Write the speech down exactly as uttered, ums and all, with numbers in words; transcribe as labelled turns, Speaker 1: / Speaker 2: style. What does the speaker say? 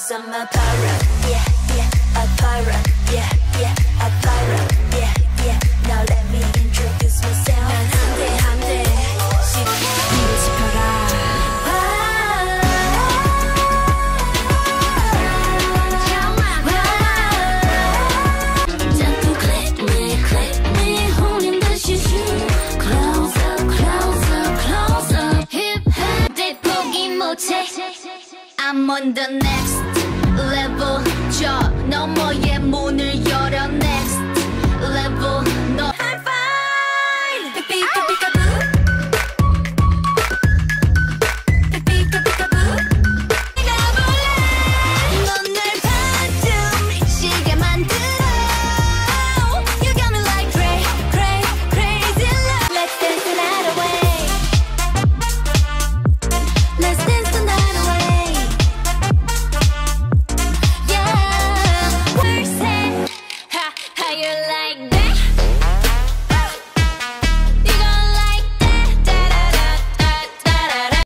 Speaker 1: Cause I'm a pirate, yeah, yeah, a pirate, yeah, yeah, a pirate, yeah, yeah. Now let me introduce myself. 난 한대 한대 씹히고 싶어라. 자꾸 click me, click me, 홀린 듯이 shoot. Close up, close up, close up. Hip hop 내 포기 못해. I'm on the next level. 저 너머의 문을 열어 next level. 너 high five.